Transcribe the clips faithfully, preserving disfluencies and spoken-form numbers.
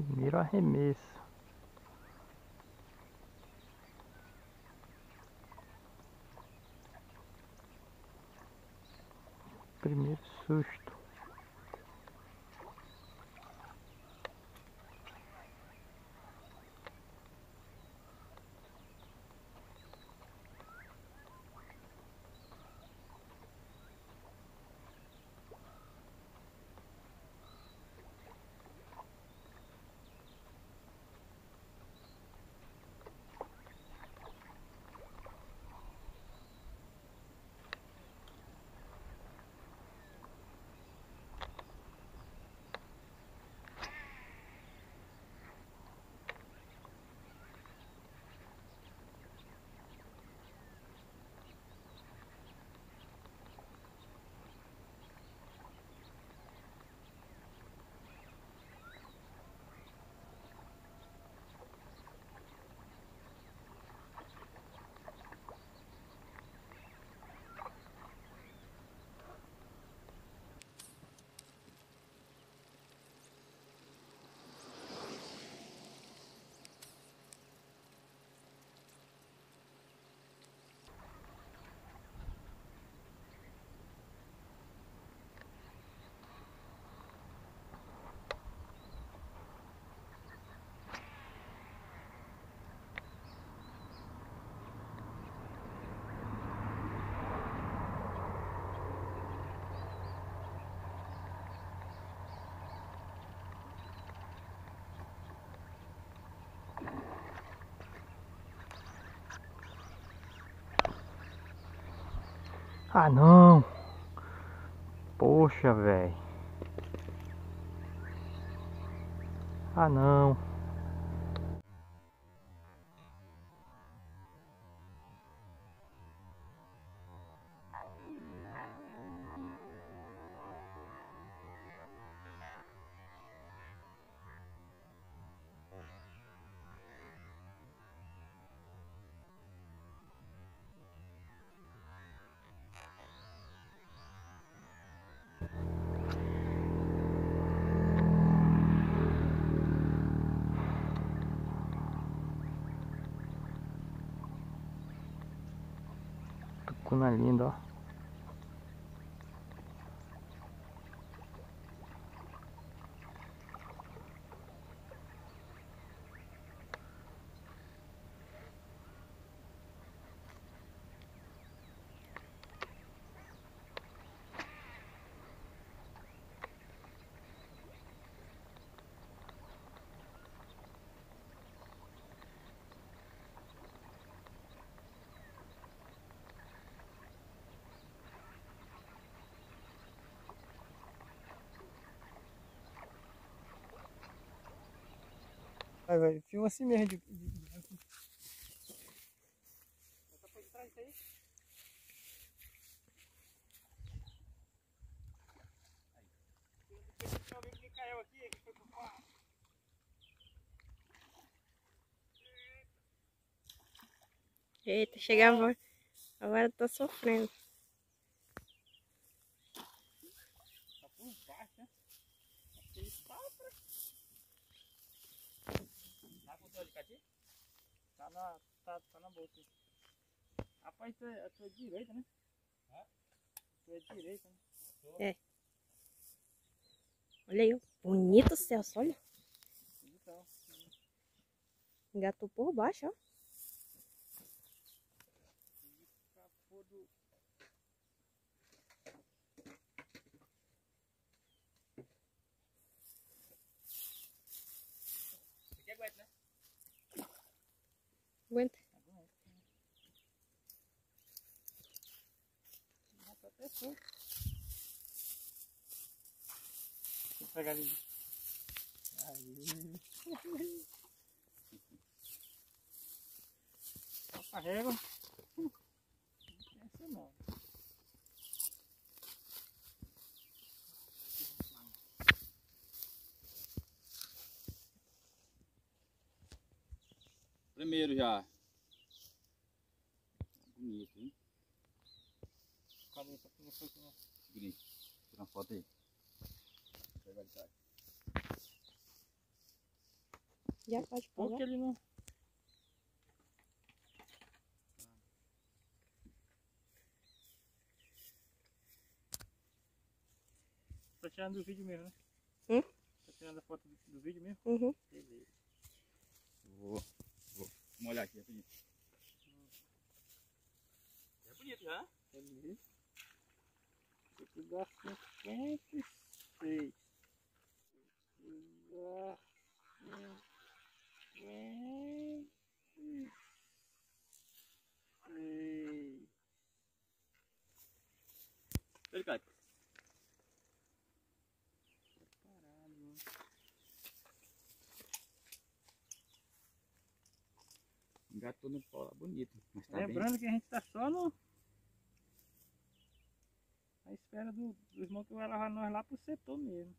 Primeiro arremesso. Primeiro susto. Ah não! Poxa, velho. Ah não. Tucuna linda, ó. Vai, vai, filma assim mesmo de, de, de... Essa foi de trás isso aí? Aí. Deixa eu ver quem caiu aqui, que foi pro quarto. Eita, chegava. Agora tô sofrendo. Tá por baixo, né? Aquele pássaro. Tá com o alicate? Tá na, tá, tá na bolsa. Rapaz, tu é a tua direita, né? Hã? Tu é direita, né? É. Olha aí, ó. Bonito o Celso, olha. Então. Engatou por baixo, ó. Escapou do... Isso aqui aguenta, né? Aguenta. Já tá até solto. Deixa eu pegar ali. Aí. Só carrega. Não pensa não. Primeiro já. Bonito, hein? Cadê essa pinha foi aqui, né? Bonito. Tira uma foto aí. Vou pegar de trás. Já pode Por parar. que ele não... Tá tirando do vídeo mesmo, né? Hum? Tá tirando a foto do, do vídeo mesmo? Uhum. Beleza. Vou, vou molhar aqui rapidinho. É bonito já, né? É bonito. Esse aqui dá cinquenta e seis. Dá cinquenta e seis. Ele cai. Engatou no pau lá bonito. Mas tá Lembrando que a gente tá só no... à espera do, do irmão que vai levar nós lá pro setor mesmo.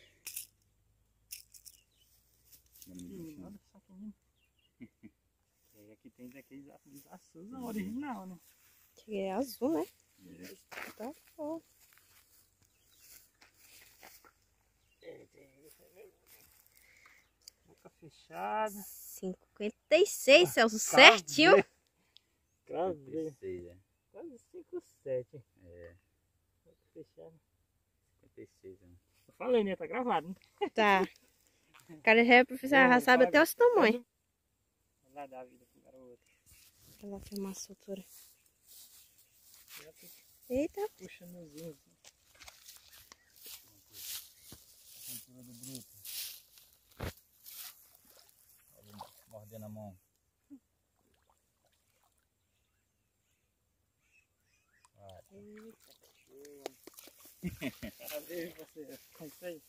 bem. Olha só que lindo. E aqui tem daqueles azul não, original, né? Que é azul, né? É. Tá bom. Boca fechada. cinquenta e seis, Celso, certinho. Cravei. cinquenta e seis, é. Quase cinquenta e sete. É. Boca fechada. cinquenta e seis, é. Eu falei, né? Tá gravado, né? Tá. O cara já é profissional, já sabe até os tamanhos. Vai lá dar a vida pro garoto. Olha lá, filmar a soltura. Já tô Eita. puxando os unhos. Soltura do bruto. Mordendo a mão. Parabéns, você. É isso aí.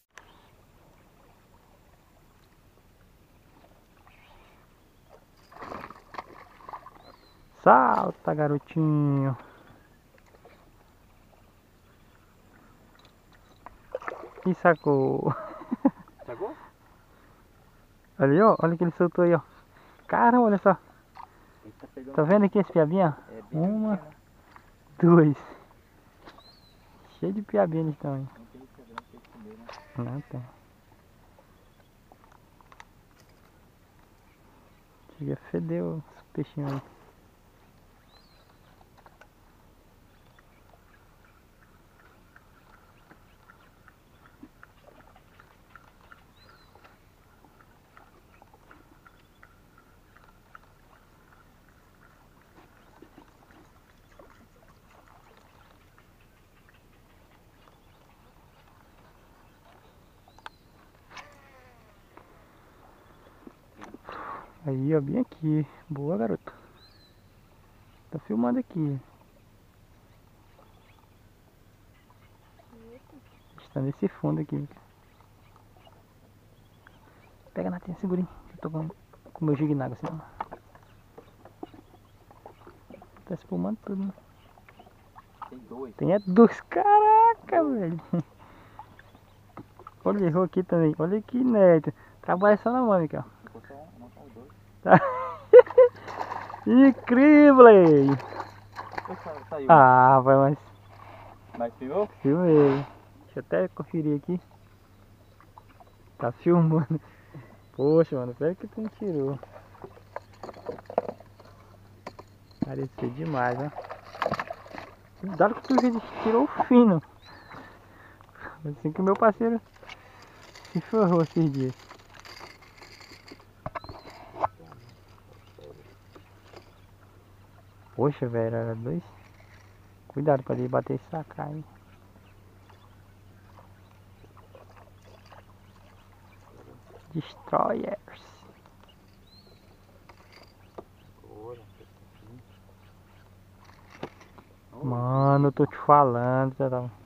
Salta, garotinho. E sacou. Sacou? Ali, ó. Olha que ele soltou aí, ó. Caramba, olha só. Ele tá pegando. Tá vendo aqui esse piabinha? É bem Uma, pequeno. duas. Cheio de piabinha eles estão aí. Não tem que quebrar, tem que comer, né? Não tem. Chega a feder os peixinhos aí. Aí, ó, bem aqui. Boa, garoto. Tá filmando aqui. Está nesse fundo aqui. Pega na tenha, segura aí. Eu tô com o meu jig na água, assim, ó. Tá espumando tudo, né? Tem dois. Tem é dois. Caraca, velho. Olha, errou aqui também. Olha que neto. Trabalha só na mão, Michael. Ficou só um, não são dois. Tá. Incrível! Saiu. Ah, vai, mas Mas filmou? filmei. Deixa eu até conferir aqui. Tá filmando. Poxa, mano, pera que tu me tirou. Pareceu demais, ó. Cuidado que tu tirou o fino. Assim que o meu parceiro se ferrou esses dias. Poxa, velho, era dois. Cuidado pra ele bater e sacar aí. Destroyers. Mano, eu tô te falando, tá? Tá.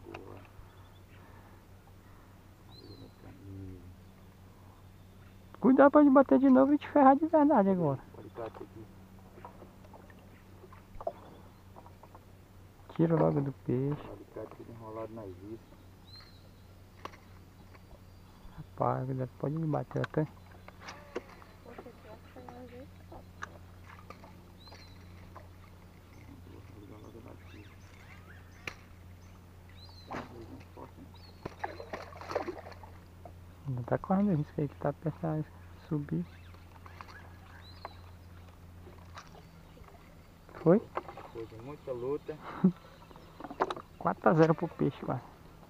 Cuidado pra ele bater de novo e te ferrar de verdade agora. Tira logo do peixe. Enrolado nas iscas. Rapaz, cuidado, pode me bater até. Ainda tá correndo o risco aí que tá pensando em subir. Foi? Foi de muita luta. quatro a zero pro peixe, quase.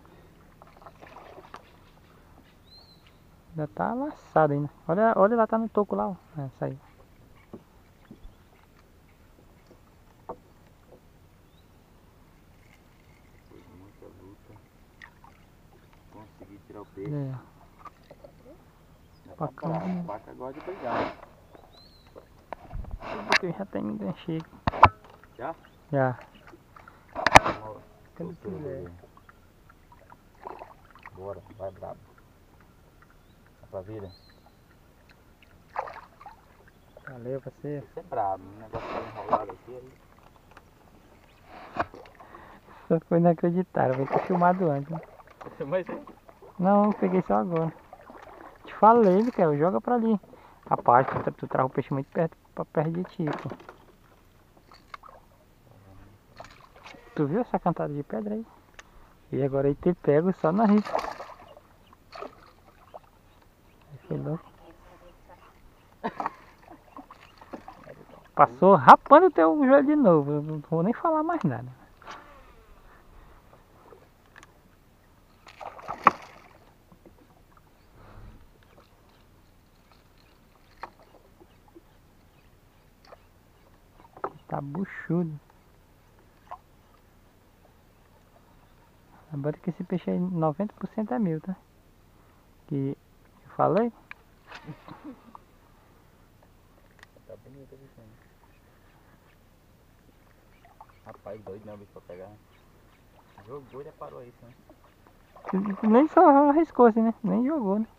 Ainda tá laçado ainda. Olha, olha lá, tá no toco lá, ó. Essa aí. Foi de muita luta. Consegui tirar o peixe. É. Já tá Bacana. bravo. A vaca gosta de brigar. Porque já tem enganchei. Já? Já. Vamos Quando quiser. Bora, vai brabo. Dá pra vida? Valeu, parceiro. Esse é brabo, o negócio tá enrolado aqui. Aí. Só foi inacreditável, vai ter filmado antes. Né? Mas é. Não, eu peguei só agora. Te falei, Miquel, joga pra ali. Rapaz, tu, tu traz o peixe muito perto, pra perto de ti, pô. Tu viu essa cantada de pedra aí? E agora ele te pego só na risca. Aí foi louco. Passou rapando o teu joelho de novo. Eu não vou nem falar mais nada. Tá buchudo. Agora que esse peixe aí, noventa por cento é meu, tá? Que eu falei? Tá bonito aqui, sim. Rapaz, doido não, bicho, pra pegar. Jogou e já parou isso, né? Nem só arriscou assim, né? Nem jogou, né?